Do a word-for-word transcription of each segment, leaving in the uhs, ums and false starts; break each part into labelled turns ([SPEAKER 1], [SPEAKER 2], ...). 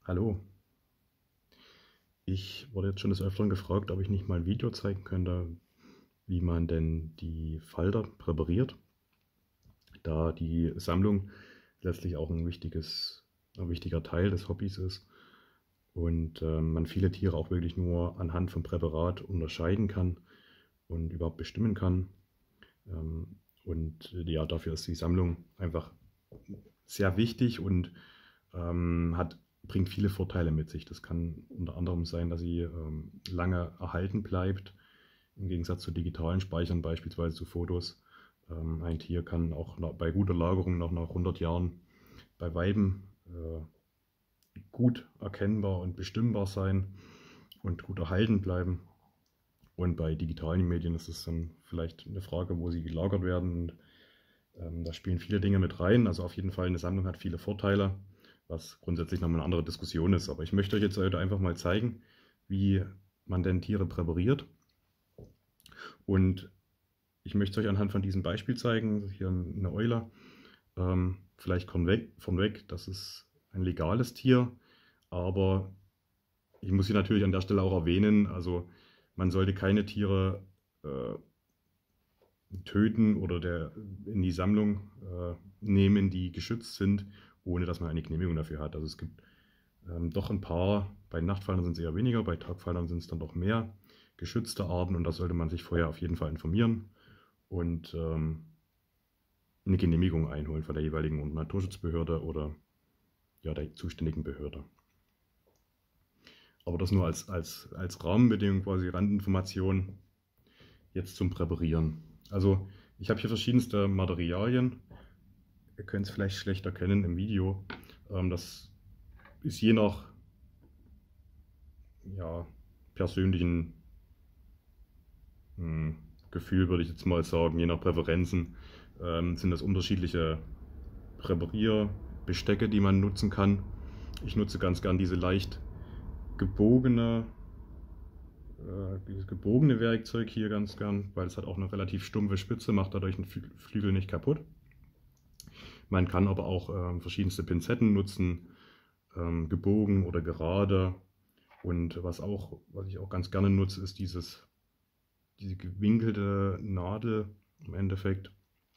[SPEAKER 1] Hallo, ich wurde jetzt schon des Öfteren gefragt, ob ich nicht mal ein Video zeigen könnte, wie man denn die Falter präpariert, da die Sammlung letztlich auch ein wichtiges, ein wichtiger Teil des Hobbys ist und äh, man viele Tiere auch wirklich nur anhand vom Präparat unterscheiden kann und überhaupt bestimmen kann. Ähm, und äh, ja, dafür ist die Sammlung einfach sehr wichtig und ähm, hat, bringt viele Vorteile mit sich. Das kann unter anderem sein, dass sie ähm, lange erhalten bleibt, im Gegensatz zu digitalen Speichern, beispielsweise zu Fotos. Ähm, ein Tier kann auch nach, bei guter Lagerung noch nach hundert Jahren bei Weiben äh, gut erkennbar und bestimmbar sein und gut erhalten bleiben. Und bei digitalen Medien ist es dann vielleicht eine Frage, wo sie gelagert werden. Und ähm, da spielen viele Dinge mit rein. Also auf jeden Fall, eine Sammlung hat viele Vorteile, was grundsätzlich nochmal eine andere Diskussion ist. Aber ich möchte euch jetzt heute einfach mal zeigen, wie man denn Tiere präpariert. Und ich möchte es euch anhand von diesem Beispiel zeigen. Hier eine Eule. Ähm, vielleicht von weg, von weg, das ist ein legales Tier, aber ich muss hier natürlich an der Stelle auch erwähnen, also man sollte keine Tiere äh, töten oder der, in die Sammlung äh, nehmen, die geschützt sind, ohne dass man eine Genehmigung dafür hat. Also es gibt ähm, doch ein paar, bei Nachtfaltern sind es eher weniger, bei Tagfaltern sind es dann doch mehr geschützte Arten und da sollte man sich vorher auf jeden Fall informieren und ähm, eine Genehmigung einholen von der jeweiligen Naturschutzbehörde oder ja, der zuständigen Behörde. Aber das nur als, als, als Rahmenbedingung, quasi Randinformation jetzt zum Präparieren. Also ich habe hier verschiedenste Materialien. Ihr könnt es vielleicht schlecht erkennen im Video. Ähm, das ist je nach ja, persönlichen mh, Gefühl, würde ich jetzt mal sagen, je nach Präferenzen, ähm, sind das unterschiedliche Präparierbestecke, die man nutzen kann. Ich nutze ganz gern diese leicht gebogene, äh, dieses gebogene Werkzeug hier ganz gern, weil es hat auch eine relativ stumpfe Spitze, macht dadurch den Flügel nicht kaputt. Man kann aber auch ähm, verschiedenste Pinzetten nutzen, ähm, gebogen oder gerade. Und was auch, was ich auch ganz gerne nutze, ist dieses, diese gewinkelte Nadel im Endeffekt.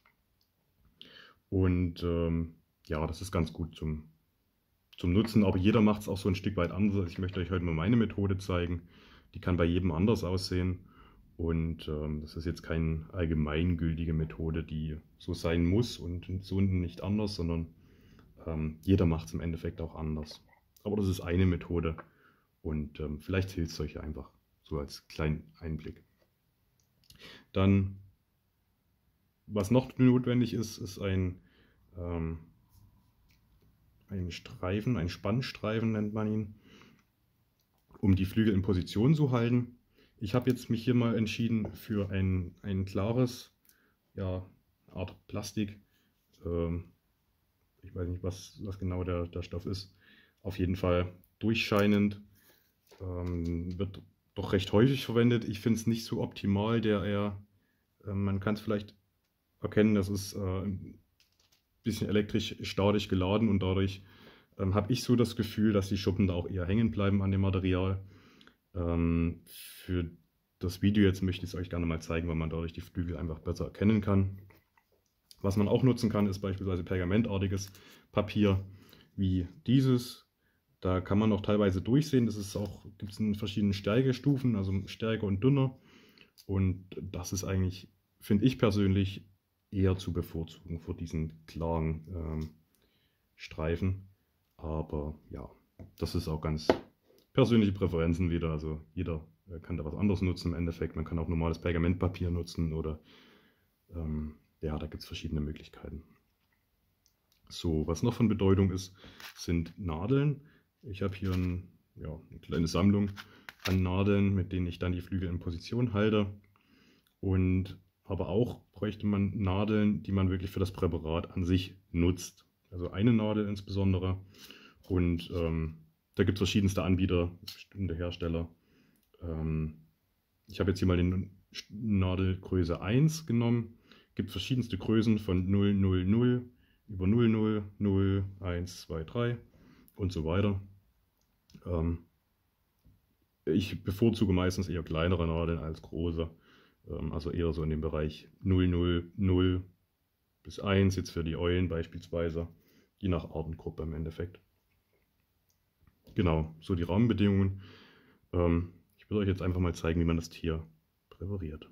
[SPEAKER 1] Und ähm, ja, das ist ganz gut zum, zum Nutzen, aber jeder macht es auch so ein Stück weit anders. Ich möchte euch heute mal meine Methode zeigen. Die kann bei jedem anders aussehen. Und ähm, das ist jetzt keine allgemeingültige Methode, die so sein muss und so nicht anders, sondern ähm, jeder macht es im Endeffekt auch anders. Aber das ist eine Methode und ähm, vielleicht hilft es euch einfach so als kleinen Einblick. Dann, was noch notwendig ist, ist ein, ähm, ein Streifen, ein Spannstreifen nennt man ihn, um die Flügel in Position zu halten. Ich habe jetzt mich hier mal entschieden für ein, ein klares, ja, Art Plastik. Ähm, ich weiß nicht, was, was genau der, der Stoff ist. Auf jeden Fall durchscheinend. Ähm, wird doch recht häufig verwendet. Ich finde es nicht so optimal, der eher, äh, man kann es vielleicht erkennen, das ist äh, ein bisschen elektrisch statisch geladen und dadurch ähm, habe ich so das Gefühl, dass die Schuppen da auch eher hängen bleiben an dem Material. Ähm, für das Video jetzt möchte ich es euch gerne mal zeigen, weil man dadurch die Flügel einfach besser erkennen kann. Was man auch nutzen kann, ist beispielsweise pergamentartiges Papier wie dieses. Da kann man auch teilweise durchsehen. Das ist auch, gibt es in verschiedenen Stärkestufen, also stärker und dünner. Und das ist eigentlich, finde ich persönlich, eher zu bevorzugen vor diesen klaren ähm, Streifen. Aber ja, das ist auch ganz persönliche Präferenzen wieder. Also jeder kann da was anderes nutzen im Endeffekt. Man kann auch normales Pergamentpapier nutzen oder ähm, ja, da gibt es verschiedene Möglichkeiten. So, was noch von Bedeutung ist, sind Nadeln. Ich habe hier ein, ja, eine kleine Sammlung an Nadeln, mit denen ich dann die Flügel in Position halte. Und aber auch bräuchte man Nadeln, die man wirklich für das Präparat an sich nutzt. Also eine Nadel insbesondere. Und ähm, da gibt es verschiedenste Anbieter, bestimmte Hersteller. Ähm, ich habe jetzt hier mal den Nadelgröße eins genommen. Es gibt verschiedenste Größen von null, null, null über null, null, null, eins, zwei, drei und so weiter. Ähm, ich bevorzuge meistens eher kleinere Nadeln als große, ähm, also eher so in dem Bereich null null null bis eins, jetzt für die Eulen beispielsweise, je nach Artengruppe im Endeffekt. Genau, so die Rahmenbedingungen. Ähm, ich will euch jetzt einfach mal zeigen, wie man das Tier präpariert.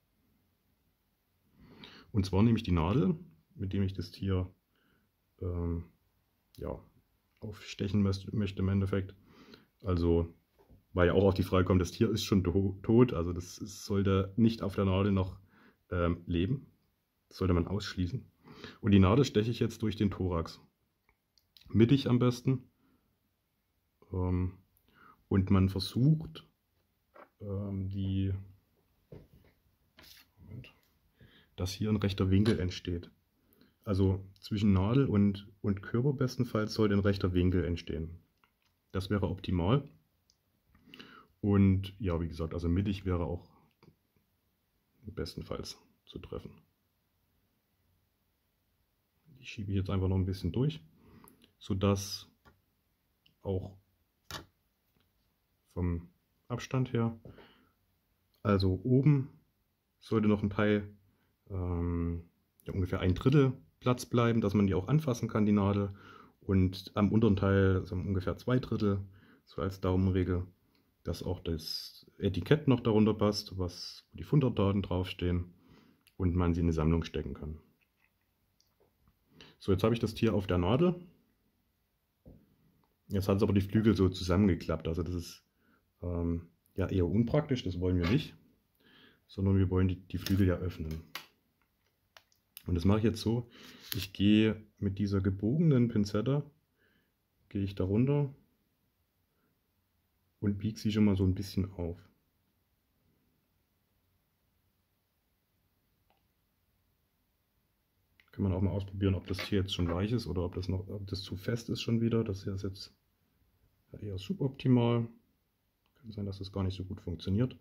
[SPEAKER 1] Und zwar nehme ich die Nadel, mit dem ich das Tier ähm, ja, aufstechen möchte im Endeffekt. Also, weil ja auch auf die Frage kommt, das Tier ist schon to tot, also das ist, sollte nicht auf der Nadel noch ähm, leben. Das sollte man ausschließen. Und die Nadel steche ich jetzt durch den Thorax. Mittig am besten. Ähm, und man versucht, ähm, die, Moment, dass hier ein rechter Winkel entsteht. Also zwischen Nadel und, und Körper bestenfalls sollte ein rechter Winkel entstehen. Das wäre optimal. Und ja, wie gesagt, also mittig wäre auch bestenfalls zu treffen. Die schiebe ich jetzt einfach noch ein bisschen durch, sodass auch vom Abstand her, also oben sollte noch ein Teil, ähm, ja, ungefähr ein Drittel Platz bleiben, dass man die auch anfassen kann, die Nadel. Und am unteren Teil also ungefähr zwei Drittel, so als Daumenregel, dass auch das Etikett noch darunter passt, was, wo die Funddaten draufstehen und man sie in eine Sammlung stecken kann. So, jetzt habe ich das Tier auf der Nadel. Jetzt hat es aber die Flügel so zusammengeklappt. Also das ist ähm, ja eher unpraktisch, das wollen wir nicht, sondern wir wollen die, die Flügel ja öffnen. Und das mache ich jetzt so, ich gehe mit dieser gebogenen Pinzette, gehe ich darunter und biege sie schon mal so ein bisschen auf. Kann man auch mal ausprobieren, ob das Tier jetzt schon weich ist oder ob das noch, ob das zu fest ist schon wieder. Das hier ist jetzt eher suboptimal. Kann sein, dass das gar nicht so gut funktioniert.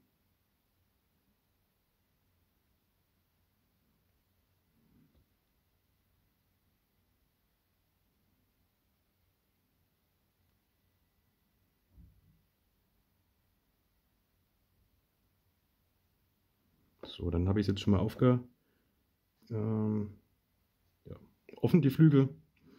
[SPEAKER 1] So, dann habe ich es jetzt schon mal aufge, ähm, ja, offen, die Flügel.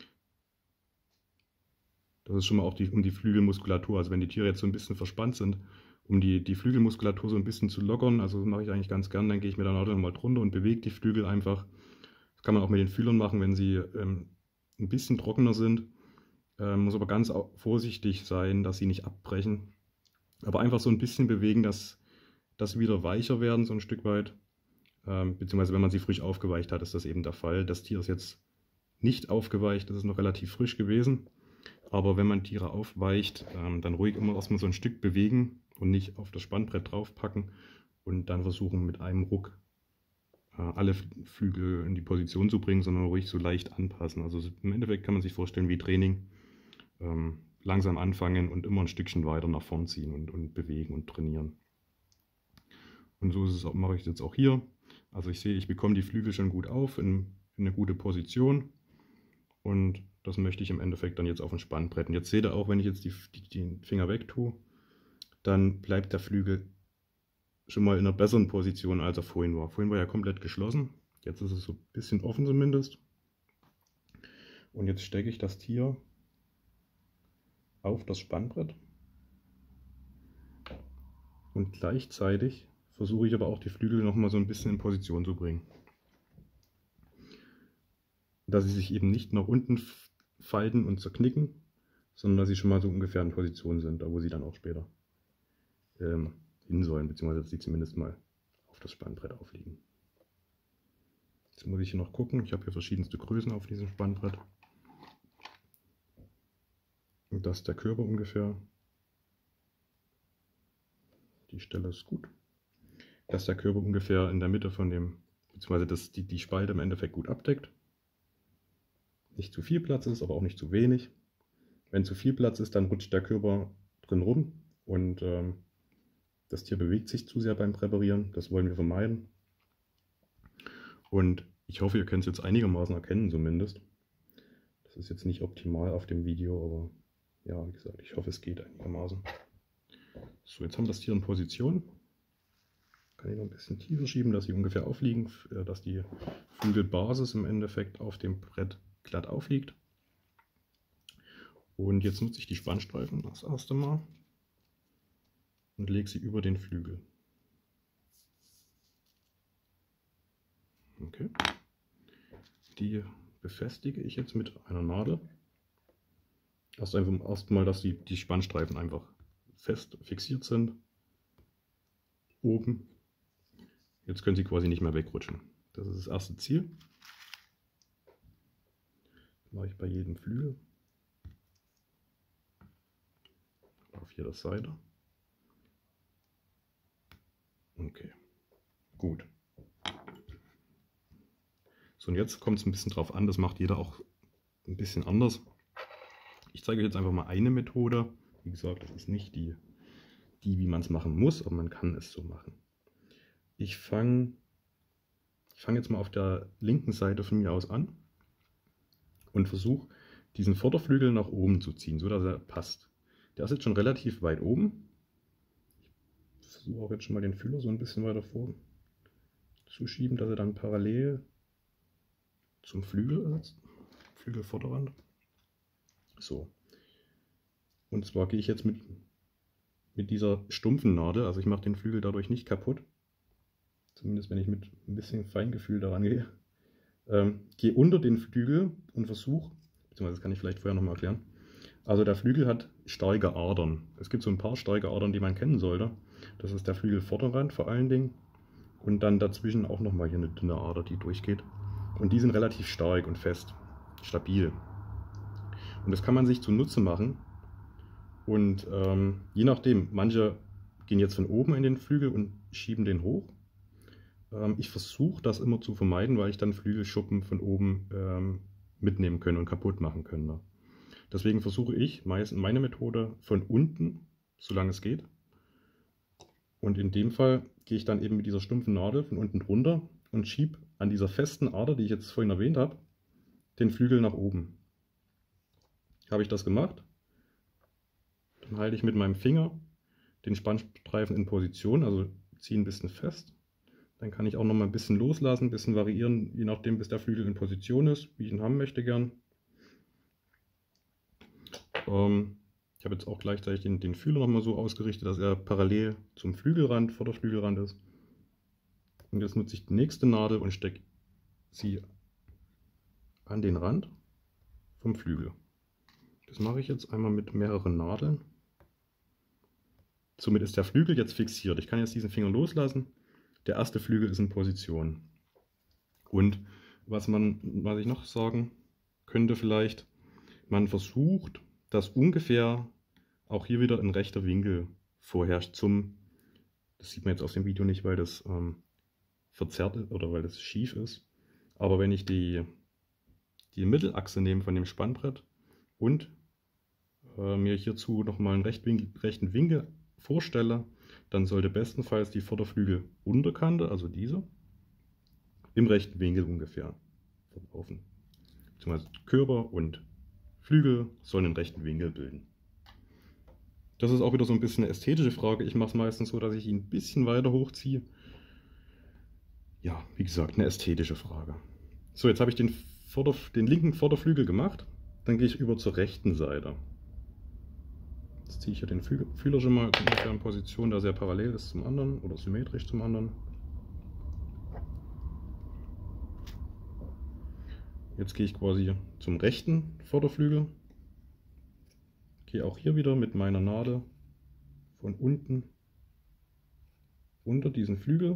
[SPEAKER 1] Das ist schon mal auch die, um die Flügelmuskulatur, also wenn die Tiere jetzt so ein bisschen verspannt sind, um die, die Flügelmuskulatur so ein bisschen zu lockern, also das mache ich eigentlich ganz gern, dann gehe ich mit der Nadel nochmal drunter und bewege die Flügel einfach. Das kann man auch mit den Fühlern machen, wenn sie ähm, ein bisschen trockener sind. Ähm, muss aber ganz vorsichtig sein, dass sie nicht abbrechen. Aber einfach so ein bisschen bewegen, dass das wieder weicher werden, so ein Stück weit. Ähm, beziehungsweise wenn man sie frisch aufgeweicht hat, ist das eben der Fall. Das Tier ist jetzt nicht aufgeweicht, das ist noch relativ frisch gewesen. Aber wenn man Tiere aufweicht, ähm, dann ruhig immer erstmal so ein Stück bewegen und nicht auf das Spannbrett draufpacken und dann versuchen mit einem Ruck äh, alle Flügel in die Position zu bringen, sondern ruhig so leicht anpassen. Also im Endeffekt kann man sich vorstellen wie Training. Ähm, langsam anfangen und immer ein Stückchen weiter nach vorn ziehen und, und bewegen und trainieren. Und so ist es auch, mache ich es jetzt auch hier. Also ich sehe, ich bekomme die Flügel schon gut auf, in, in eine gute Position. Und das möchte ich im Endeffekt dann jetzt auf dem Spannbrett. Und jetzt seht ihr auch, wenn ich jetzt die, die, die Finger weg tue, dann bleibt der Flügel schon mal in einer besseren Position, als er vorhin war. Vorhin war er ja komplett geschlossen. Jetzt ist es so ein bisschen offen zumindest. Und jetzt stecke ich das Tier auf das Spannbrett. Und gleichzeitig versuche ich aber auch die Flügel noch mal so ein bisschen in Position zu bringen. Dass sie sich eben nicht nach unten falten und zerknicken, sondern dass sie schon mal so ungefähr in Position sind, da wo sie dann auch später ähm, hin sollen, beziehungsweise dass sie zumindest mal auf das Spannbrett aufliegen. Jetzt muss ich hier noch gucken, ich habe hier verschiedenste Größen auf diesem Spannbrett. Und das ist der Körper ungefähr. Die Stelle ist gut. Dass der Körper ungefähr in der Mitte von dem, beziehungsweise dass die, die Spalte im Endeffekt gut abdeckt. Nicht zu viel Platz ist, aber auch nicht zu wenig. Wenn zu viel Platz ist, dann rutscht der Körper drin rum und ähm, das Tier bewegt sich zu sehr beim Präparieren. Das wollen wir vermeiden. Und ich hoffe, ihr könnt es jetzt einigermaßen erkennen zumindest. Das ist jetzt nicht optimal auf dem Video, aber Ja, wie gesagt, ich hoffe, es geht einigermaßen. So, jetzt haben wir das Tier in Position. Kann ich noch ein bisschen tiefer schieben, dass sie ungefähr aufliegen, dass die Flügelbasis im Endeffekt auf dem Brett glatt aufliegt. Und jetzt nutze ich die Spannstreifen das erste Mal und lege sie über den Flügel. Okay. Die befestige ich jetzt mit einer Nadel. Erst einfach erstmal, dass die, die Spannstreifen einfach fest fixiert sind. Oben. Jetzt können sie quasi nicht mehr wegrutschen. Das ist das erste Ziel. Das mache ich bei jedem Flügel. Auf jeder Seite. Okay, gut. So, und jetzt kommt es ein bisschen drauf an, das macht jeder auch ein bisschen anders. Ich zeige euch jetzt einfach mal eine Methode. Wie gesagt, das ist nicht die, die wie man es machen muss, aber man kann es so machen. Ich fange ich fang jetzt mal auf der linken Seite von mir aus an und versuche diesen Vorderflügel nach oben zu ziehen, so dass er passt. Der ist jetzt schon relativ weit oben. Ich versuche auch jetzt schon mal den Fühler so ein bisschen weiter vor zu schieben, dass er dann parallel zum Flügel ist, Flügelvorderrand. So. Und zwar gehe ich jetzt mit, mit dieser stumpfen Nadel, also ich mache den Flügel dadurch nicht kaputt, zumindest wenn ich mit ein bisschen Feingefühl daran gehe, ähm, gehe unter den Flügel und versuche, beziehungsweise das kann ich vielleicht vorher nochmal erklären, also der Flügel hat starke Adern. Es gibt so ein paar starke Adern, die man kennen sollte. Das ist der Flügelvorderrand vor allen Dingen und dann dazwischen auch nochmal hier eine dünne Ader, die durchgeht. Und die sind relativ stark und fest, stabil. Und das kann man sich zunutze machen. Und ähm, je nachdem, manche gehen jetzt von oben in den Flügel und schieben den hoch. Ähm, ich versuche das immer zu vermeiden, weil ich dann Flügelschuppen von oben ähm, mitnehmen können und kaputt machen können. Ne? Deswegen versuche ich meist meine Methode von unten, solange es geht. Und in dem Fall gehe ich dann eben mit dieser stumpfen Nadel von unten drunter und schiebe an dieser festen Ader, die ich jetzt vorhin erwähnt habe, den Flügel nach oben. Habe ich das gemacht, dann halte ich mit meinem Finger den Spannstreifen in Position, also ziehe ein bisschen fest. Dann kann ich auch noch mal ein bisschen loslassen, ein bisschen variieren, je nachdem, bis der Flügel in Position ist, wie ich ihn haben möchte gern. Ähm, ich habe jetzt auch gleichzeitig den, den Fühler noch mal so ausgerichtet, dass er parallel zum Flügelrand, Vorderflügelrand ist. Und jetzt nutze ich die nächste Nadel und stecke sie an den Rand vom Flügel. Das mache ich jetzt einmal mit mehreren Nadeln. Somit ist der Flügel jetzt fixiert. Ich kann jetzt diesen Finger loslassen. Der erste Flügel ist in Position. Und was, man, was ich noch sagen könnte vielleicht, man versucht, dass ungefähr auch hier wieder ein rechter Winkel vorherrscht zum, das sieht man jetzt auf dem Video nicht, weil das ähm, verzerrt ist oder weil das schief ist. Aber wenn ich die, die Mittelachse nehme von dem Spannbrett und äh, mir hierzu nochmal einen rechten rechten Winkel vorstelle, dann sollte bestenfalls die Vorderflügelunterkante, also diese, im rechten Winkel ungefähr verlaufen. Beziehungsweise Körper und Flügel sollen einen rechten Winkel bilden. Das ist auch wieder so ein bisschen eine ästhetische Frage. Ich mache es meistens so, dass ich ihn ein bisschen weiter hochziehe. Ja, wie gesagt, eine ästhetische Frage. So, jetzt habe ich den, Vorder-, den linken Vorderflügel gemacht. Dann gehe ich über zur rechten Seite. Jetzt ziehe ich hier den Fühler schon mal ungefähr in Position, da sehr parallel ist zum anderen oder symmetrisch zum anderen. Jetzt gehe ich quasi zum rechten Vorderflügel. Gehe auch hier wieder mit meiner Nadel von unten unter diesen Flügel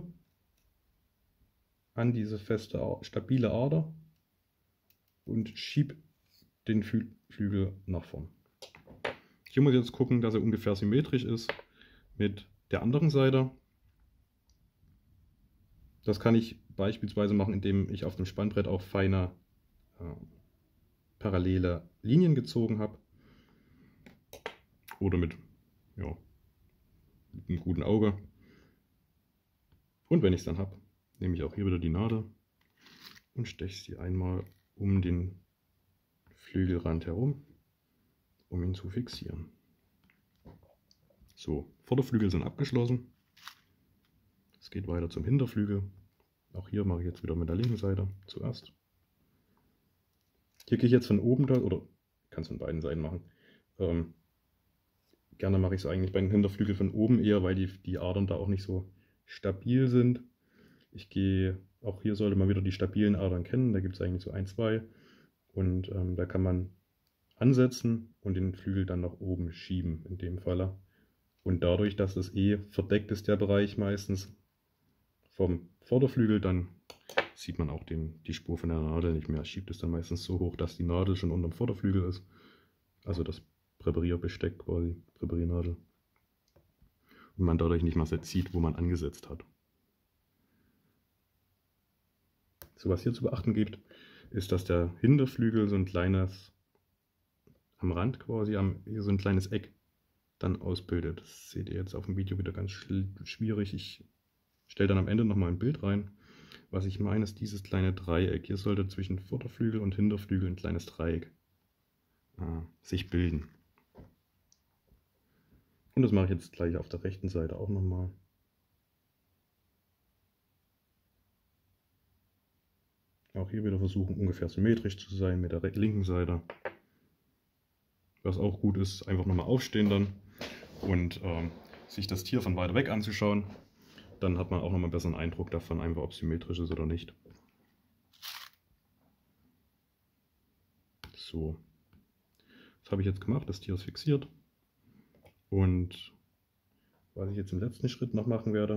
[SPEAKER 1] an diese feste, stabile Ader und schiebe den Flügel nach vorn. Hier muss ich jetzt gucken, dass er ungefähr symmetrisch ist mit der anderen Seite. Das kann ich beispielsweise machen, indem ich auf dem Spannbrett auch feine äh, parallele Linien gezogen habe. Oder mit, ja, mit einem guten Auge. Und wenn ich es dann habe, nehme ich auch hier wieder die Nadel und steche sie einmal um den Flügelrand herum um ihn zu fixieren. So, Vorderflügel sind abgeschlossen. Es geht weiter zum Hinterflügel. Auch hier mache ich jetzt wieder mit der linken Seite zuerst. Hier gehe ich jetzt von oben da, oder kann es von beiden Seiten machen. Ähm, gerne mache ich es eigentlich bei den Hinterflügeln von oben eher, weil die, die Adern da auch nicht so stabil sind. Ich gehe, auch hier sollte man wieder die stabilen Adern kennen, da gibt es eigentlich so ein, zwei. Und ähm, da kann man ansetzen und den Flügel dann nach oben schieben in dem Falle. Und dadurch, dass es eh verdeckt ist, der Bereich meistens vom Vorderflügel, dann sieht man auch den, die Spur von der Nadel nicht mehr. Schiebt es dann meistens so hoch, dass die Nadel schon unter dem Vorderflügel ist. Also das Präparierbesteck quasi, Präpariernadel. Und man dadurch nicht mehr sieht, wo man angesetzt hat. So, was hier zu beachten gibt, ist, dass der Hinterflügel so ein kleines, am Rand quasi, am, hier so ein kleines Eck dann ausbildet. Das seht ihr jetzt auf dem Video wieder ganz schwierig. Ich stelle dann am Ende nochmal ein Bild rein. Was ich meine, ist dieses kleine Dreieck. Hier sollte zwischen Vorderflügel und Hinterflügel ein kleines Dreieck äh, sich bilden. Und das mache ich jetzt gleich auf der rechten Seite auch nochmal. Auch hier wieder versuchen, ungefähr symmetrisch zu sein mit der linken Seite. Was auch gut ist, einfach nochmal aufstehen dann und ähm, sich das Tier von weiter weg anzuschauen. Dann hat man auch nochmal einen besseren Eindruck davon, einfach ob es symmetrisch ist oder nicht. So, das habe ich jetzt gemacht, das Tier ist fixiert. Und was ich jetzt im letzten Schritt noch machen werde,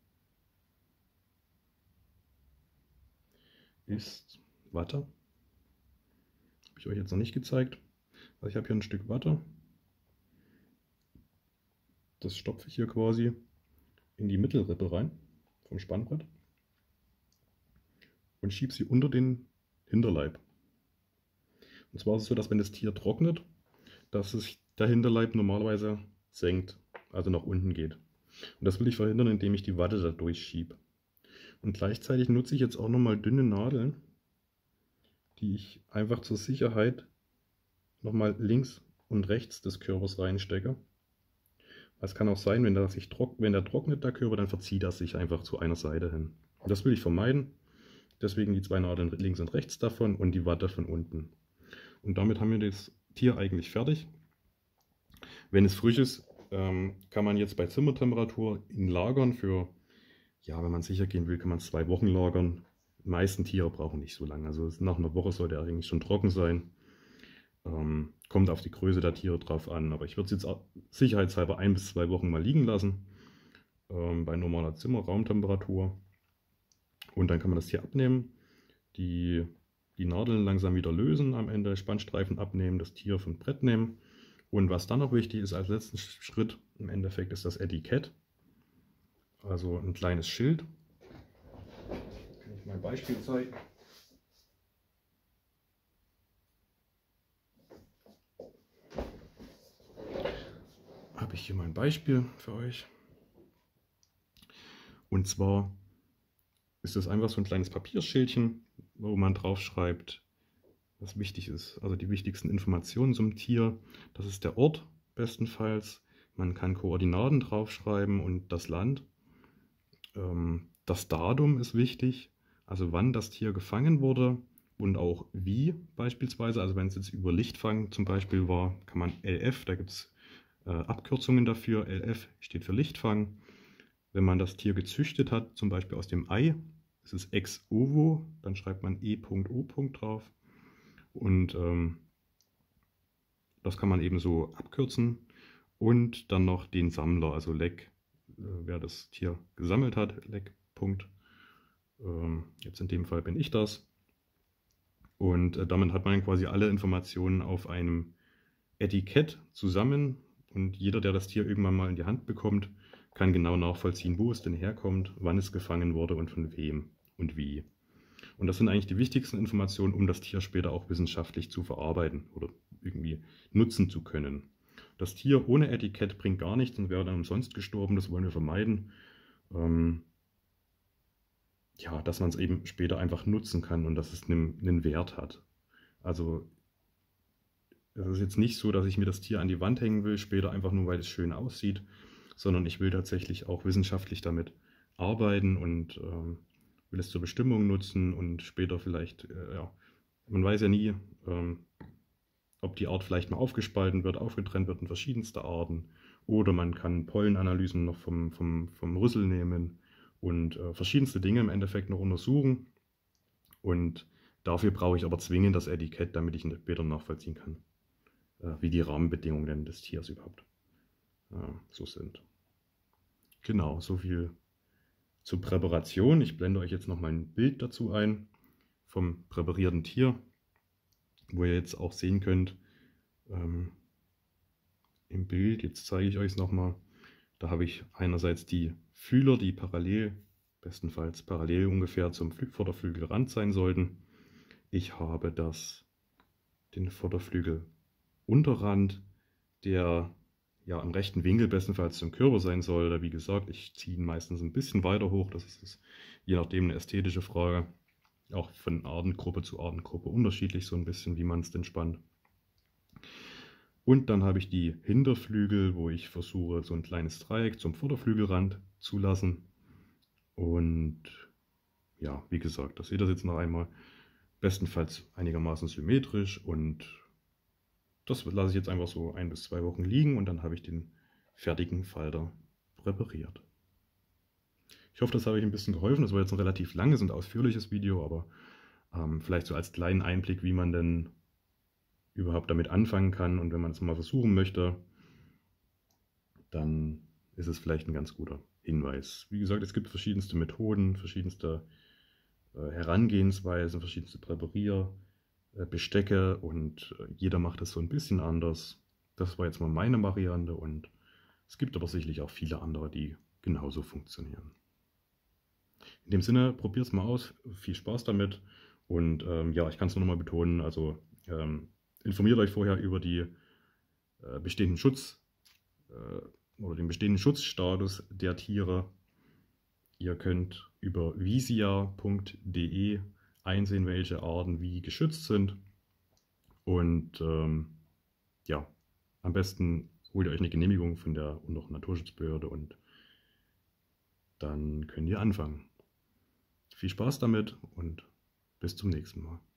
[SPEAKER 1] ist Watte. Habe ich euch jetzt noch nicht gezeigt. Also ich habe hier ein Stück Watte. Das stopfe ich hier quasi in die Mittelrippe rein vom Spannbrett und schiebe sie unter den Hinterleib. Und zwar ist es so, dass wenn das Tier trocknet, dass sich der Hinterleib normalerweise senkt, also nach unten geht. Und das will ich verhindern, indem ich die Watte da durchschiebe. Und gleichzeitig nutze ich jetzt auch nochmal dünne Nadeln, die ich einfach zur Sicherheit nochmal links und rechts des Körpers reinstecke. Es kann auch sein, wenn der, sich trock, wenn der trocknet, der Körper, dann verzieht er sich einfach zu einer Seite hin. Und das will ich vermeiden. Deswegen die zwei Nadeln links und rechts davon und die Watte von unten. Und damit haben wir das Tier eigentlich fertig. Wenn es frisch ist, ähm, kann man jetzt bei Zimmertemperatur ihn lagern für, ja, wenn man sicher gehen will, kann man zwei Wochen lagern. Die meisten Tiere brauchen nicht so lange. Also nach einer Woche sollte er eigentlich schon trocken sein. Ähm, kommt auf die Größe der Tiere drauf an, aber ich würde es jetzt sicherheitshalber ein bis zwei Wochen mal liegen lassen, ähm, bei normaler Zimmerraumtemperatur. Und dann kann man das Tier abnehmen, die, die Nadeln langsam wieder lösen, am Ende Spannstreifen abnehmen, das Tier vom Brett nehmen. Und was dann noch wichtig ist als letzten Schritt, im Endeffekt ist das Etikett, also ein kleines Schild. Kann ich mal ein Beispiel zeigen. Habe ich hier mal ein Beispiel für euch. Und zwar ist das einfach so ein kleines Papierschildchen, wo man drauf schreibt, was wichtig ist. Also die wichtigsten Informationen zum Tier. Das ist der Ort bestenfalls. Man kann Koordinaten draufschreiben und das Land. Das Datum ist wichtig, also wann das Tier gefangen wurde und auch wie beispielsweise. Also wenn es jetzt über Lichtfang zum Beispiel war, kann man L F, da gibt es äh, Abkürzungen dafür. L F steht für Lichtfang. Wenn man das Tier gezüchtet hat, zum Beispiel aus dem Ei, ist es ex ovo, dann schreibt man E O drauf. Und ähm, das kann man eben so abkürzen. Und dann noch den Sammler, also Leck, äh, wer das Tier gesammelt hat, Leck. Ähm, jetzt in dem Fall bin ich das. Und äh, damit hat man quasi alle Informationen auf einem Etikett zusammen. Und jeder, der das Tier irgendwann mal in die Hand bekommt, kann genau nachvollziehen, wo es denn herkommt, wann es gefangen wurde und von wem und wie. Und das sind eigentlich die wichtigsten Informationen, um das Tier später auch wissenschaftlich zu verarbeiten oder irgendwie nutzen zu können. Das Tier ohne Etikett bringt gar nichts und wäre dann umsonst gestorben, das wollen wir vermeiden. Ähm, ja, dass man es eben später einfach nutzen kann und dass es einen, einen Wert hat. Also es ist jetzt nicht so, dass ich mir das Tier an die Wand hängen will, später einfach nur, weil es schön aussieht, sondern ich will tatsächlich auch wissenschaftlich damit arbeiten und ähm, will es zur Bestimmung nutzen und später vielleicht, äh, ja, man weiß ja nie, ähm, ob die Art vielleicht mal aufgespalten wird, aufgetrennt wird in verschiedenste Arten, oder man kann Pollenanalysen noch vom, vom, vom Rüssel nehmen und äh, verschiedenste Dinge im Endeffekt noch untersuchen. Und dafür brauche ich aber zwingend das Etikett, damit ich später nachvollziehen kann, äh, wie die Rahmenbedingungen denn des Tiers überhaupt äh, so sind. Genau, so viel zur Präparation. Ich blende euch jetzt noch mal ein Bild dazu ein vom präparierten Tier, wo ihr jetzt auch sehen könnt, ähm, im Bild, jetzt zeige ich euch es nochmal, da habe ich einerseits die Fühler, die parallel, bestenfalls parallel ungefähr zum Vorderflügelrand sein sollten. Ich habe das, den Vorderflügelunterrand, der ja im rechten Winkel bestenfalls zum Körper sein soll. Wie gesagt, ich ziehe ihn meistens ein bisschen weiter hoch, das ist je nachdem eine ästhetische Frage, auch von Artengruppe zu Artengruppe unterschiedlich so ein bisschen, wie man es denn spannt. Und dann habe ich die Hinterflügel, wo ich versuche, so ein kleines Dreieck zum Vorderflügelrand zu lassen. Und ja, wie gesagt, das seht ihr jetzt noch einmal. Bestenfalls einigermaßen symmetrisch, und das lasse ich jetzt einfach so ein bis zwei Wochen liegen und dann habe ich den fertigen Falter präpariert. Ich hoffe, das habe ich ein bisschen geholfen. Das war jetzt ein relativ langes und ausführliches Video, aber ähm, vielleicht so als kleinen Einblick, wie man denn überhaupt damit anfangen kann, und wenn man es mal versuchen möchte, dann ist es vielleicht ein ganz guter Hinweis. Wie gesagt, es gibt verschiedenste Methoden, verschiedenste äh, Herangehensweisen, verschiedenste Präparierbestecke, und äh, jeder macht es so ein bisschen anders. Das war jetzt mal meine Variante, und es gibt aber sicherlich auch viele andere, die genauso funktionieren. In dem Sinne, probiert es mal aus, viel Spaß damit, und ähm, ja, ich kann es nur noch mal betonen, also ähm, informiert euch vorher über die äh, bestehenden Schutz äh, oder den bestehenden Schutzstatus der Tiere. Ihr könnt über visia punkt de einsehen, welche Arten wie geschützt sind, und ähm, ja, am besten holt ihr euch eine Genehmigung von der Naturschutzbehörde und dann könnt ihr anfangen. Viel Spaß damit und bis zum nächsten Mal.